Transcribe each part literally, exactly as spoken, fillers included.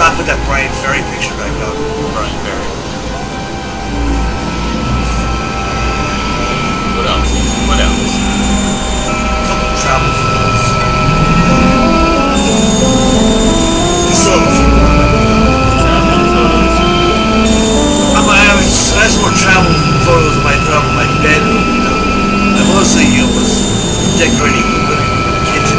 gotta put that Brian Ferry picture back up. Brian Ferry. What else? What else? A couple of travel photos. You saw them before. Travel photos. I'm I have that's more travel photos of my of my bedroom, you know. I mostly you know, was decorating the kitchen.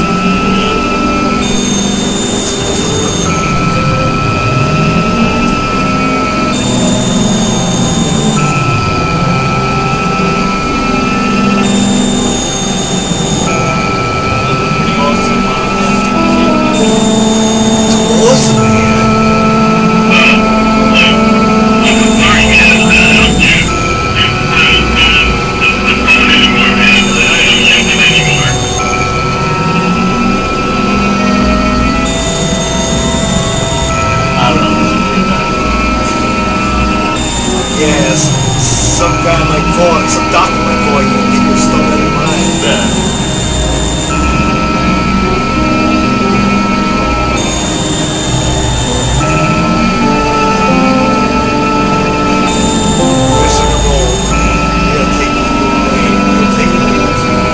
Yes, some guy might call it, some doctor might call it, you get your stuff out of your mind. Yeah. There's a roll. You gotta take it away. You gotta take it away.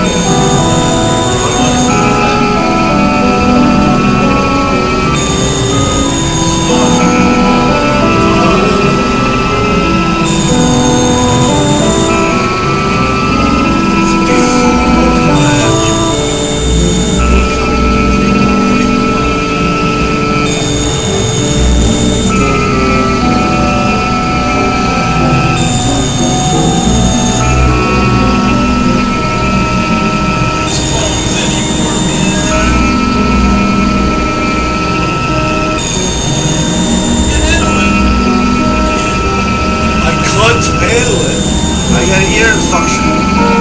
I got an ear infection.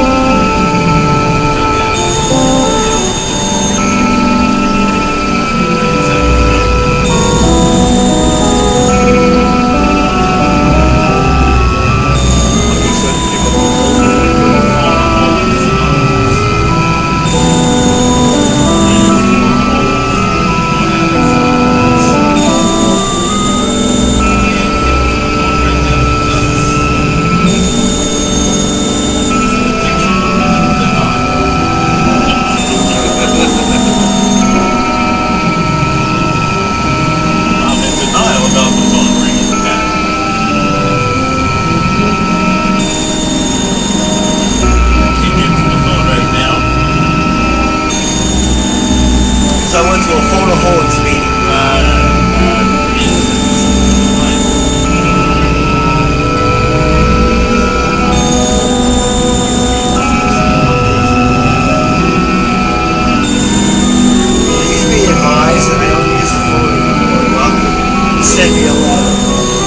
So I went to a photo holds meeting. Please be advised that I don't use the phone anymore. Welcome. Send me a letter.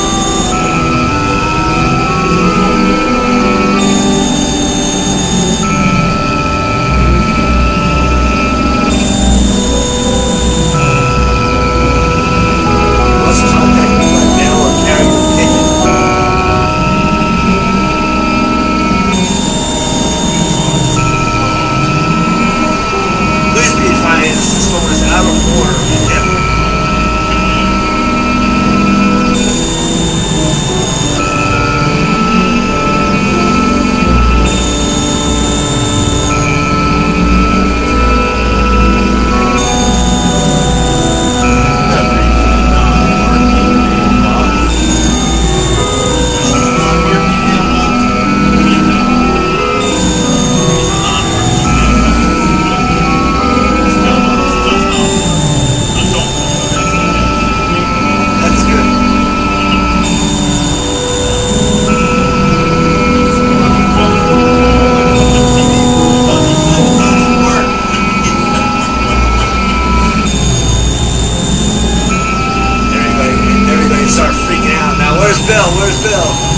This phone is out of order. Yeah. Start freaking out now. Where's Bill? Where's Bill?